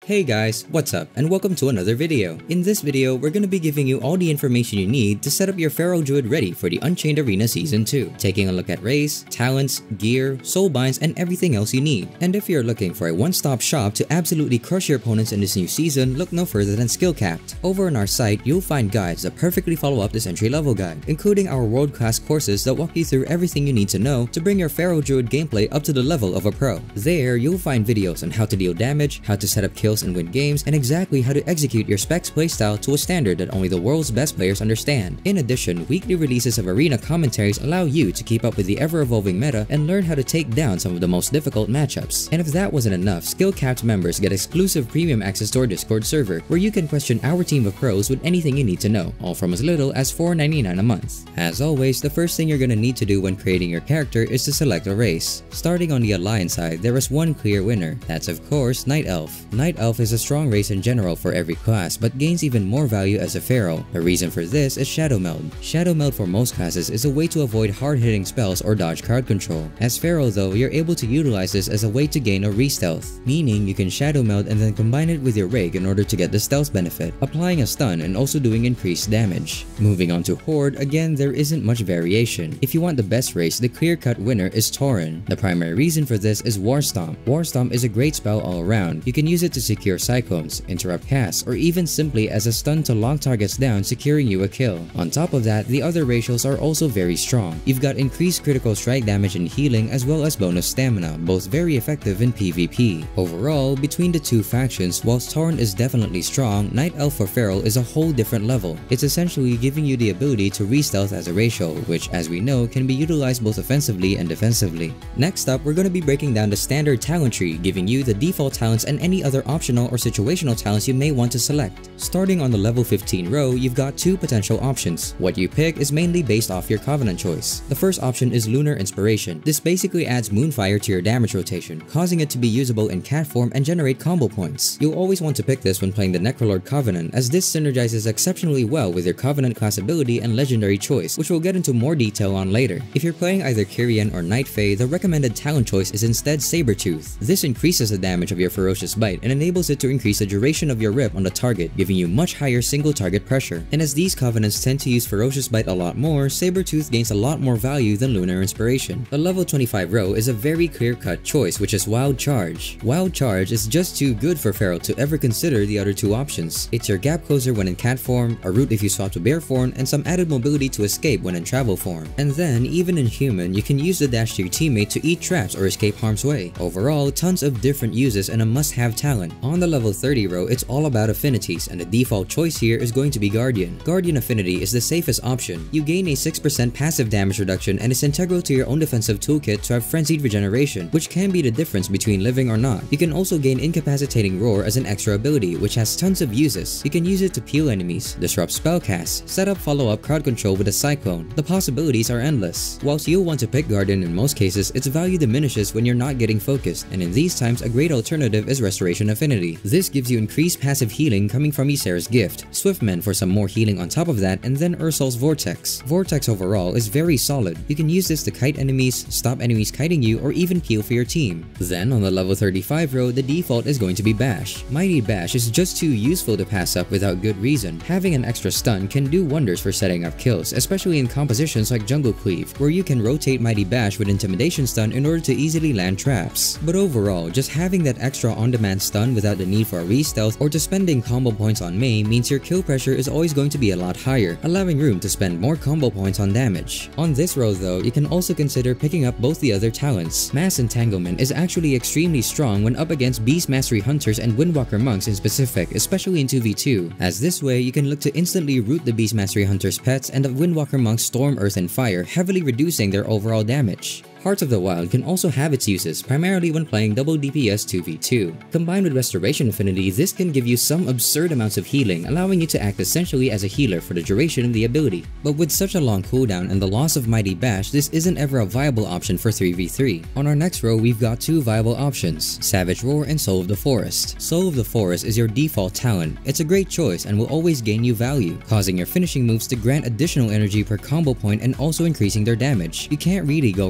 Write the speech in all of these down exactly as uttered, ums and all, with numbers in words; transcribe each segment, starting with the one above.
Hey guys, what's up and welcome to another video. In this video, we're gonna be giving you all the information you need to set up your Feral Druid ready for the Unchained Arena Season two, taking a look at race, talents, gear, soulbinds, and everything else you need. And if you're looking for a one-stop shop to absolutely crush your opponents in this new season, look no further than Skillcapped. Over on our site, you'll find guides that perfectly follow up this entry-level guide, including our world-class courses that walk you through everything you need to know to bring your Feral Druid gameplay up to the level of a pro. There, you'll find videos on how to deal damage, how to set up kills and win games, and exactly how to execute your specs playstyle to a standard that only the world's best players understand. In addition, weekly releases of arena commentaries allow you to keep up with the ever-evolving meta and learn how to take down some of the most difficult matchups. And if that wasn't enough, Skillcapped members get exclusive premium access to our Discord server, where you can question our team of pros with anything you need to know, all from as little as four ninety-nine a month. As always, the first thing you're gonna need to do when creating your character is to select a race. Starting on the Alliance side, there is one clear winner. That's of course Night Elf. Night Elf is a strong race in general for every class, but gains even more value as a feral. The reason for this is Shadow Meld. Shadow Meld for most classes is a way to avoid hard-hitting spells or dodge crowd control. As feral though, you're able to utilize this as a way to gain a re-stealth, meaning you can Shadow Meld and then combine it with your Rig in order to get the stealth benefit, applying a stun and also doing increased damage. Moving on to Horde, again there isn't much variation. If you want the best race, the clear-cut winner is Tauren. The primary reason for this is War Stomp. War Stomp is a great spell all around. You can use it to secure cyclones, interrupt casts, or even simply as a stun to lock targets down, securing you a kill. On top of that, the other ratios are also very strong. You've got increased critical strike damage and healing, as well as bonus stamina, both very effective in PvP. Overall, between the two factions, whilst Tauren is definitely strong, Night Elf for Feral is a whole different level. It's essentially giving you the ability to re-stealth as a ratio, which as we know can be utilized both offensively and defensively. Next up, we're going to be breaking down the standard talent tree, giving you the default talents and any other optional or situational talents you may want to select. Starting on the level fifteen row, you've got two potential options. What you pick is mainly based off your Covenant choice. The first option is Lunar Inspiration. This basically adds Moonfire to your damage rotation, causing it to be usable in cat form and generate combo points. You'll always want to pick this when playing the Necrolord Covenant, as this synergizes exceptionally well with your Covenant class ability and legendary choice, which we'll get into more detail on later. If you're playing either Kyrian or Night Fae, the recommended talent choice is instead Sabertooth. This increases the damage of your Ferocious Bite and enables it to increase the duration of your rip on the target, giving you much higher single target pressure. And as these Covenants tend to use Ferocious Bite a lot more, Sabertooth gains a lot more value than Lunar Inspiration. The level twenty-five row is a very clear-cut choice, which is Wild Charge. Wild Charge is just too good for Feral to ever consider the other two options. It's your gap closer when in cat form, a route if you swap to bear form, and some added mobility to escape when in travel form. And then, even in human, you can use the dash to your teammate to eat traps or escape harm's way. Overall, tons of different uses and a must-have talent. On the level thirty row, it's all about affinities, and the default choice here is going to be Guardian. Guardian affinity is the safest option. You gain a six percent passive damage reduction and is integral to your own defensive toolkit to have frenzied regeneration, which can be the difference between living or not. You can also gain incapacitating roar as an extra ability, which has tons of uses. You can use it to peel enemies, disrupt spellcasts, set up follow-up crowd control with a cyclone. The possibilities are endless. Whilst you'll want to pick Guardian in most cases, its value diminishes when you're not getting focused, and in these times a great alternative is Restoration Affinity. This gives you increased passive healing coming from Ysera's gift, Swiftman for some more healing on top of that, and then Ursol's Vortex. Vortex overall is very solid. You can use this to kite enemies, stop enemies kiting you, or even peel for your team. Then on the level thirty-five row, the default is going to be Bash. Mighty Bash is just too useful to pass up without good reason. Having an extra stun can do wonders for setting up kills, especially in compositions like Jungle Cleave, where you can rotate Mighty Bash with Intimidation Stun in order to easily land traps. But overall, just having that extra on-demand stun without the need for a re-stealth or to spending combo points on Mei means your kill pressure is always going to be a lot higher, allowing room to spend more combo points on damage. On this row though, you can also consider picking up both the other talents. Mass Entanglement is actually extremely strong when up against Beast Mastery Hunters and Windwalker Monks in specific, especially in two v two, as this way you can look to instantly root the Beast Mastery Hunters' pets and the Windwalker Monks' Storm, Earth, and Fire, heavily reducing their overall damage. Hearts of the Wild can also have its uses, primarily when playing double D P S two v two. Combined with Restoration Affinity, this can give you some absurd amounts of healing, allowing you to act essentially as a healer for the duration of the ability. But with such a long cooldown and the loss of Mighty Bash, this isn't ever a viable option for three v three. On our next row, we've got two viable options, Savage Roar and Soul of the Forest. Soul of the Forest is your default talent. It's a great choice and will always gain you value, causing your finishing moves to grant additional energy per combo point and also increasing their damage. You can't really go wrong with this.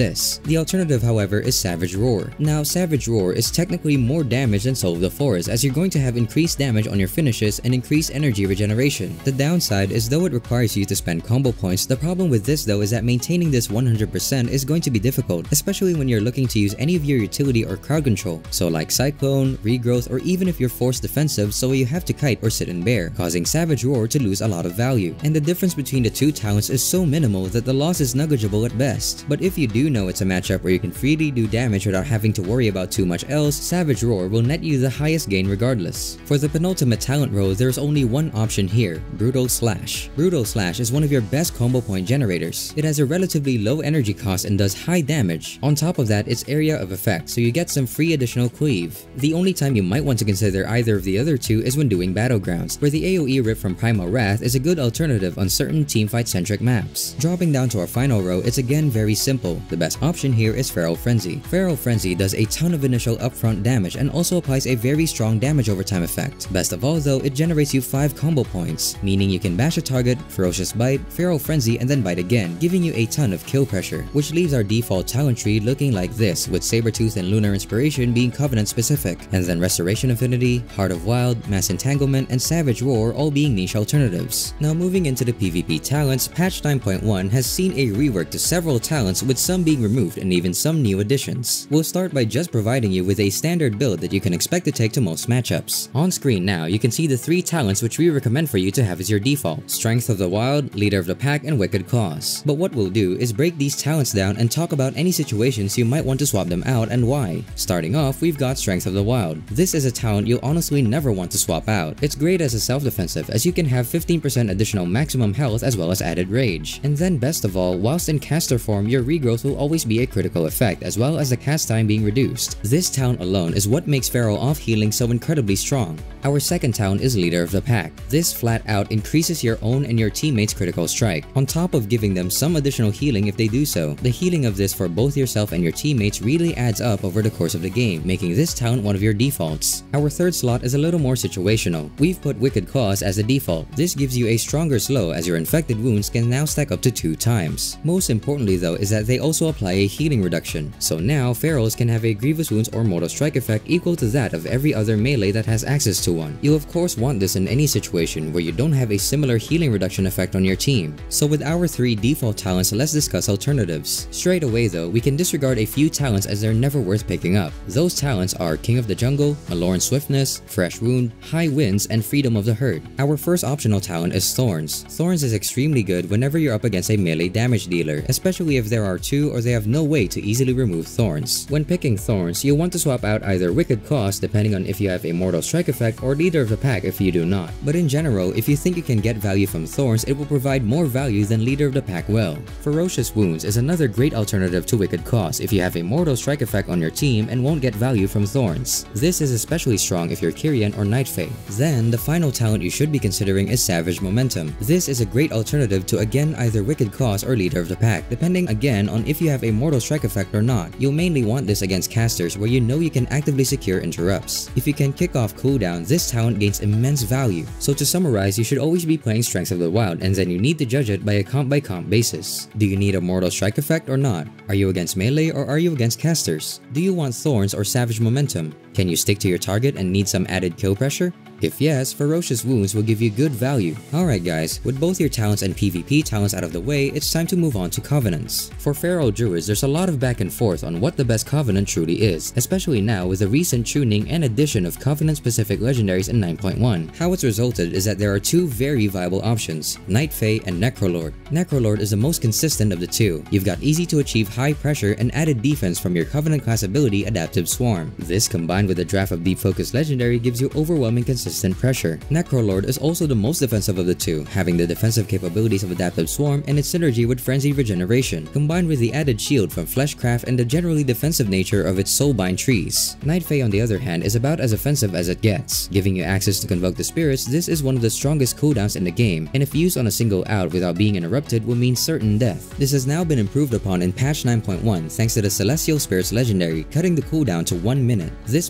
this. The alternative, however, is Savage Roar. Now, Savage Roar is technically more damage than Soul of the Forest, as you're going to have increased damage on your finishes and increased energy regeneration. The downside is though it requires you to spend combo points, the problem with this though is that maintaining this one hundred percent is going to be difficult, especially when you're looking to use any of your utility or crowd control, so like Cyclone, Regrowth, or even if you're forced defensive so you have to kite or sit in bear, causing Savage Roar to lose a lot of value. And the difference between the two talents is so minimal that the loss is negligible at best. But if you do know it's a matchup where you can freely do damage without having to worry about too much else, Savage Roar will net you the highest gain regardless. For the penultimate talent row, there's only one option here, Brutal Slash. Brutal Slash is one of your best combo point generators. It has a relatively low energy cost and does high damage. On top of that, it's area of effect, so you get some free additional cleave. The only time you might want to consider either of the other two is when doing Battlegrounds, where the AoE rip from Primal Wrath is a good alternative on certain teamfight-centric maps. Dropping down to our final row, it's again very simple. The best option here is Feral Frenzy. Feral Frenzy does a ton of initial upfront damage and also applies a very strong damage over time effect. Best of all though, it generates you five combo points, meaning you can bash a target, Ferocious Bite, Feral Frenzy, and then bite again, giving you a ton of kill pressure, which leaves our default talent tree looking like this, with Sabertooth and Lunar Inspiration being Covenant specific, and then Restoration Affinity, Heart of Wild, Mass Entanglement, and Savage Roar all being niche alternatives. Now moving into the PvP talents, patch nine point one has seen a rework to several talents, with some being removed and even some new additions. We'll start by just providing you with a standard build that you can expect to take to most matchups. On screen now, you can see the three talents which we recommend for you to have as your default: Strength of the Wild, Leader of the Pack, and Wicked Claws. But what we'll do is break these talents down and talk about any situations you might want to swap them out and why. Starting off, we've got Strength of the Wild. This is a talent you'll honestly never want to swap out. It's great as a self-defensive, as you can have fifteen percent additional maximum health as well as added rage. And then best of all, whilst in caster form, your regrowth will always be a critical effect, as well as the cast time being reduced. This talent alone is what makes Feral off healing so incredibly strong. Our second talent is Leader of the Pack. This flat out increases your own and your teammates' critical strike, on top of giving them some additional healing if they do so. The healing of this for both yourself and your teammates really adds up over the course of the game, making this talent one of your defaults. Our third slot is a little more situational. We've put Wicked Claws as a default. This gives you a stronger slow, as your infected wounds can now stack up to two times. Most importantly though is that they also apply a healing reduction, so now Ferals can have a Grievous Wounds or Mortal Strike effect equal to that of every other melee that has access to one. You'll of course want this in any situation where you don't have a similar healing reduction effect on your team. So with our three default talents, let's discuss alternatives. Straight away though, we can disregard a few talents as they're never worth picking up. Those talents are King of the Jungle, Maloran Swiftness, Fresh Wound, High Winds, and Freedom of the Herd. Our first optional talent is Thorns. Thorns is extremely good whenever you're up against a melee damage dealer, especially if there are two or they have no way to easily remove Thorns. When picking Thorns, you'll want to swap out either Wicked Claws depending on if you have a Mortal Strike effect, or Leader of the Pack if you do not. But in general, if you think you can get value from Thorns, it will provide more value than Leader of the Pack will. Ferocious Wounds is another great alternative to Wicked Claws if you have a Mortal Strike effect on your team and won't get value from Thorns. This is especially strong if you're Kyrian or Night Fae. Then, the final talent you should be considering is Savage Momentum. This is a great alternative to again either Wicked Claws or Leader of the Pack, depending again on if you have a Mortal Strike effect or not. You'll mainly want this against casters where you know you can actively secure interrupts. If you can kick off cooldown, this talent gains immense value. So to summarize, you should always be playing Strength of the Wild, and then you need to judge it by a comp by comp basis. Do you need a Mortal Strike effect or not? Are you against melee or are you against casters? Do you want Thorns or Savage Momentum? Can you stick to your target and need some added kill pressure? If yes, Ferocious Wounds will give you good value. Alright guys, with both your talents and PvP talents out of the way, it's time to move on to Covenants. For Feral Druids, there's a lot of back and forth on what the best Covenant truly is, especially now with the recent tuning and addition of Covenant-specific legendaries in nine point one. How it's resulted is that there are two very viable options, Night Fae and Necrolord. Necrolord is the most consistent of the two. You've got easy to achieve high pressure and added defense from your Covenant class ability Adaptive Swarm. This combined with a draft of Deep Focus legendary gives you overwhelming consistency pressure. Necrolord is also the most defensive of the two, having the defensive capabilities of Adaptive Swarm and its synergy with Frenzied Regeneration, combined with the added shield from Fleshcraft and the generally defensive nature of its Soulbind trees. Night Fae on the other hand is about as offensive as it gets. Giving you access to Convoke the Spirits, this is one of the strongest cooldowns in the game, and if used on a single out without being interrupted will mean certain death. This has now been improved upon in patch nine point one thanks to the Celestial Spirits legendary, cutting the cooldown to one minute. This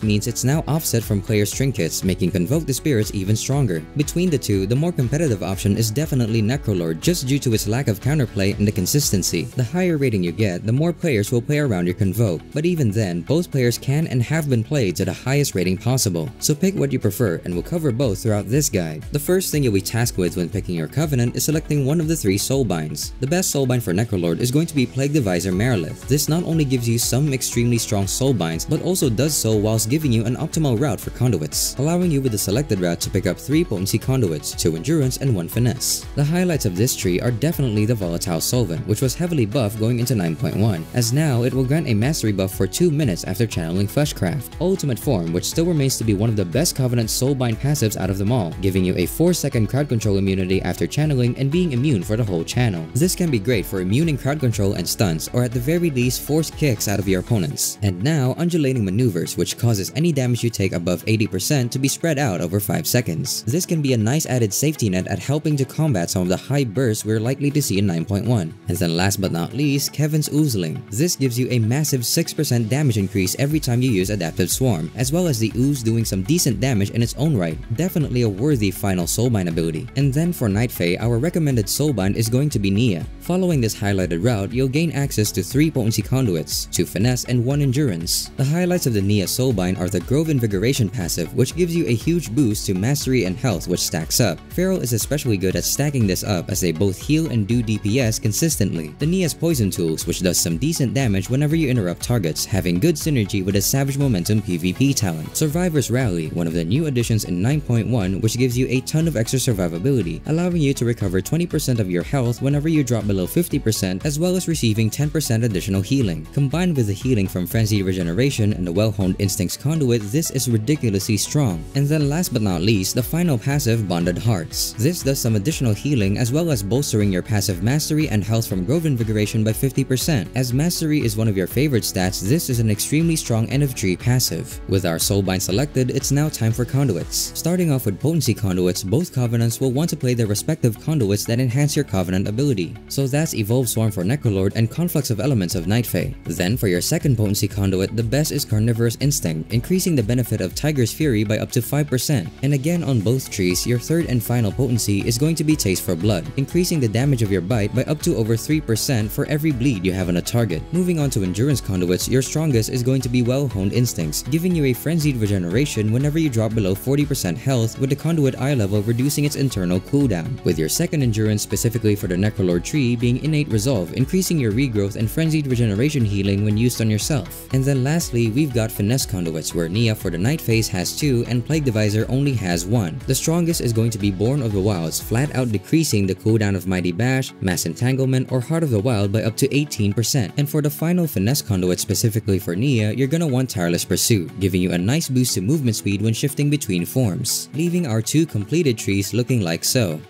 means it's now offset from players' trinkets, making Convoke the Spirits even stronger. Between the two, the more competitive option is definitely Necrolord just due to its lack of counterplay and the consistency. The higher rating you get, the more players will play around your Convoke, but even then, both players can and have been played to the highest rating possible. So pick what you prefer and we'll cover both throughout this guide. The first thing you'll be tasked with when picking your Covenant is selecting one of the three Soulbinds. The best Soulbind for Necrolord is going to be Plague Deviser Marilith. This not only gives you some extremely strong Soulbinds, but also does so whilst giving you an optimal route for conduits, allowing you with the selected route to pick up three potency conduits, two endurance, and one finesse. The highlights of this tree are definitely the Volatile Solvent, which was heavily buffed going into nine point one, as now it will grant a mastery buff for two minutes after channeling Fleshcraft. Ultimate Form, which still remains to be one of the best Covenant Soulbind passives out of them all, giving you a four second crowd control immunity after channeling and being immune for the whole channel. This can be great for immuning crowd control and stunts, or at the very least force kicks out of your opponents. And now, Undulating Maneuvers, which causes any damage you take above eighty percent to be spread out over five seconds. This can be a nice added safety net at helping to combat some of the high bursts we're likely to see in nine point one. And then last but not least, Kevin's Oozling. This gives you a massive six percent damage increase every time you use Adaptive Swarm, as well as the Ooze doing some decent damage in its own right. Definitely a worthy final Soulbind ability. And then for Night Fae, our recommended Soulbind is going to be Nia. Following this highlighted route, you'll gain access to three potency conduits, two finesse, and one endurance. The highlights of the Nia Soulbind are the Grove Invigoration passive, which gives you a huge boost to mastery and health, which stacks up. Feral is especially good at stacking this up as they both heal and do D P S consistently. The Nia's Poison Tools, which does some decent damage whenever you interrupt targets, having good synergy with a Savage Momentum PvP talent. Survivor's Rally, one of the new additions in nine point one, which gives you a ton of extra survivability, allowing you to recover twenty percent of your health whenever you drop below fifty percent, as well as receiving ten percent additional healing. Combined with the healing from Frenzied Regeneration and the Well-Honed Instincts conduit, this is ridiculously strong. And then last but not least, the final passive, Bonded Hearts. This does some additional healing as well as bolstering your passive mastery and health from Grove Invigoration by fifty percent. As mastery is one of your favorite stats, this is an extremely strong end of tree passive. With our Soulbind selected, it's now time for conduits. Starting off with potency conduits, both Covenants will want to play their respective conduits that enhance your Covenant ability. So that's Evolve Swarm for Necrolord and Conflux of Elements of Night Fae. Then for your second potency conduit, the best is Carnivorous Instinct, increasing the benefit of Tiger's Fury by up to five percent. And again on both trees, your third and final potency is going to be Taste for Blood, increasing the damage of your bite by up to over three percent for every bleed you have on a target. Moving on to endurance conduits, your strongest is going to be Well-Honed Instincts, giving you a Frenzied Regeneration whenever you drop below forty percent health, with the conduit eye level reducing its internal cooldown, with your second endurance specifically for the Necrolord tree being Innate Resolve, increasing your regrowth and Frenzied Regeneration healing when used on yourself. And then lastly, we've got finesse conduits, where Nia for the Night Phase has two and Plague Deviser only has one. The strongest is going to be Born of the Wilds, flat out decreasing the cooldown of Mighty Bash, Mass Entanglement, or Heart of the Wild by up to eighteen percent. And for the final finesse conduit specifically for Nia, you're gonna want Tireless Pursuit, giving you a nice boost to movement speed when shifting between forms, leaving our two completed trees looking like so.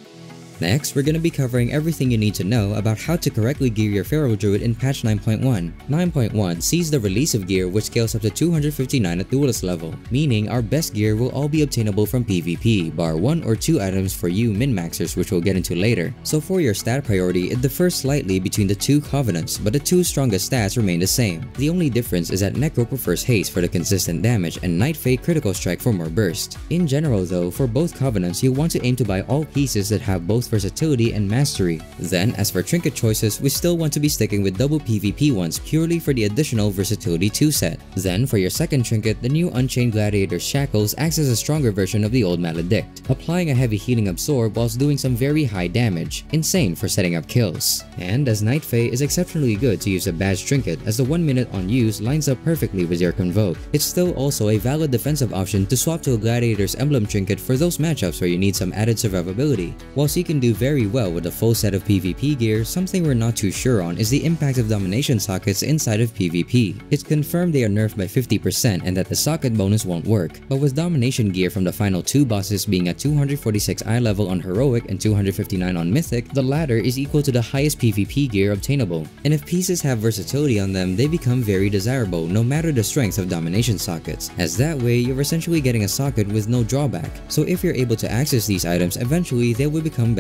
Next, we're going to be covering everything you need to know about how to correctly gear your Feral Druid in patch nine point one. nine point one sees the release of gear which scales up to two hundred fifty-nine at Duelist level, meaning our best gear will all be obtainable from PvP, bar one or two items for you min-maxers, which we'll get into later. So for your stat priority, it differs slightly between the two Covenants, but the two strongest stats remain the same. The only difference is that Necro prefers Haste for the consistent damage and Night Fae Critical Strike for more burst. In general though, for both Covenants, you'll want to aim to buy all pieces that have both versatility and mastery. Then, as for trinket choices, we still want to be sticking with double PvP ones purely for the additional versatility two set. Then, for your second trinket, the new Unchained Gladiator's Shackles acts as a stronger version of the old Maledict, applying a heavy healing absorb whilst doing some very high damage, insane for setting up kills. And as Night Fae is exceptionally good to use a badge trinket, as the one minute on use lines up perfectly with your Convoke. It's still also a valid defensive option to swap to a Gladiator's Emblem trinket for those matchups where you need some added survivability. Whilst you can do very well with a full set of PvP gear, something we're not too sure on is the impact of domination sockets inside of PvP. It's confirmed they are nerfed by fifty percent and that the socket bonus won't work, but with domination gear from the final two bosses being at two hundred forty-six eye level on Heroic and two hundred fifty-nine on Mythic, the latter is equal to the highest PvP gear obtainable. And if pieces have versatility on them, they become very desirable no matter the strength of domination sockets, as that way you're essentially getting a socket with no drawback. So if you're able to access these items, eventually they will become best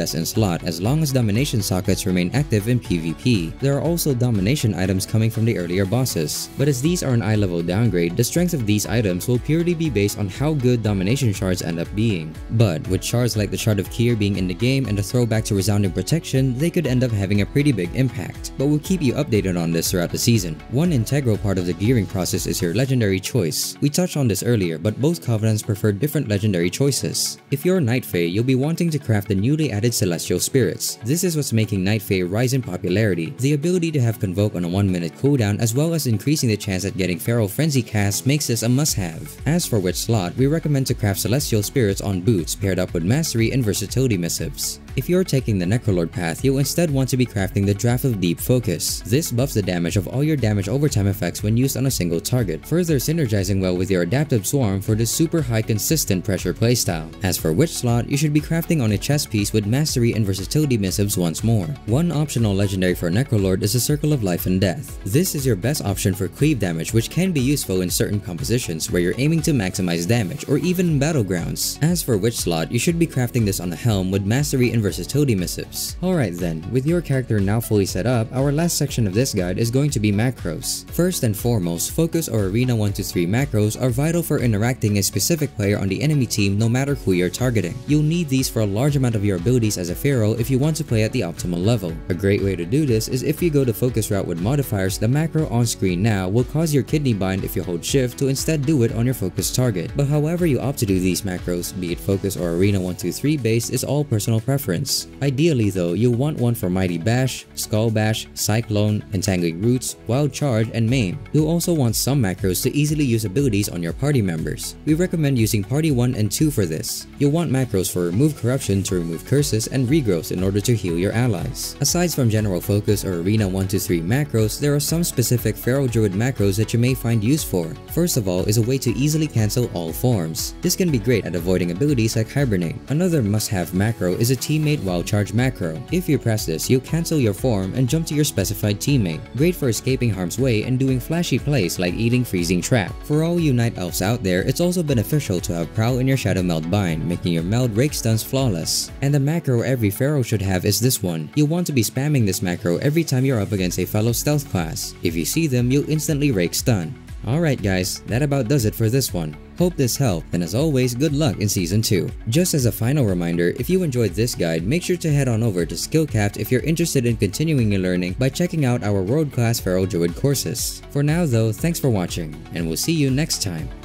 S in slot as long as domination sockets remain active in PvP. There are also domination items coming from the earlier bosses, but as these are an eye level downgrade, the strength of these items will purely be based on how good domination shards end up being. But with shards like the Shard of Kier being in the game and a throwback to Resounding Protection, they could end up having a pretty big impact, but we'll keep you updated on this throughout the season. One integral part of the gearing process is your legendary choice. We touched on this earlier, but both covenants prefer different legendary choices. If you're Night Fae, you'll be wanting to craft the newly added Celestial Spirits. This is what's making Night Fae rise in popularity. The ability to have Convoke on a one minute cooldown as well as increasing the chance at getting Feral Frenzy cast makes this a must-have. As for which slot, we recommend to craft Celestial Spirits on boots paired up with Mastery and Versatility Missives. If you're taking the Necrolord path, you'll instead want to be crafting the Draft of Deep Focus. This buffs the damage of all your damage overtime effects when used on a single target, further synergizing well with your Adaptive Swarm for this super high consistent pressure playstyle. As for which slot, you should be crafting on a chest piece with Mastery and Versatility Missives once more. One optional legendary for Necrolord is the Circle of Life and Death. This is your best option for cleave damage, which can be useful in certain compositions where you're aiming to maximize damage or even in battlegrounds. As for which slot, you should be crafting this on the helm with Mastery and Versatility Missives. Alright then, with your character now fully set up, our last section of this guide is going to be macros. First and foremost, Focus or Arena one two three macros are vital for interacting a specific player on the enemy team no matter who you're targeting. You'll need these for a large amount of your abilities as a Pharaoh if you want to play at the optimal level. A great way to do this is if you go the focus route with modifiers, the macro on screen now will cause your kidney bind if you hold shift to instead do it on your focus target. But however you opt to do these macros, be it Focus or Arena one two three based, is all personal preference. Ideally though, you'll want one for Mighty Bash, Skull Bash, Cyclone, Entangling Roots, Wild Charge, and Maim. You'll also want some macros to easily use abilities on your party members. We recommend using Party one and two for this. You'll want macros for Remove Corruption to remove curses and regrowth in order to heal your allies. Aside from General Focus or Arena one two three macros, there are some specific Feral Druid macros that you may find use for. First of all is a way to easily cancel all forms. This can be great at avoiding abilities like Hibernate. Another must-have macro is a Teammate Wild Charge macro. If you press this, you'll cancel your form and jump to your specified teammate. Great for escaping harm's way and doing flashy plays like eating Freezing Trap. For all you Night Elves out there, it's also beneficial to have Prowl in your Shadow Meld bind, making your meld rake stuns flawless. And the macro every Pharaoh should have is this one. You'll want to be spamming this macro every time you're up against a fellow stealth class. If you see them, you'll instantly rake stun. Alright guys, that about does it for this one. Hope this helped, and as always, good luck in Season two. Just as a final reminder, if you enjoyed this guide, make sure to head on over to Skillcapped if you're interested in continuing your learning by checking out our world-class Feral Druid courses. For now though, thanks for watching, and we'll see you next time.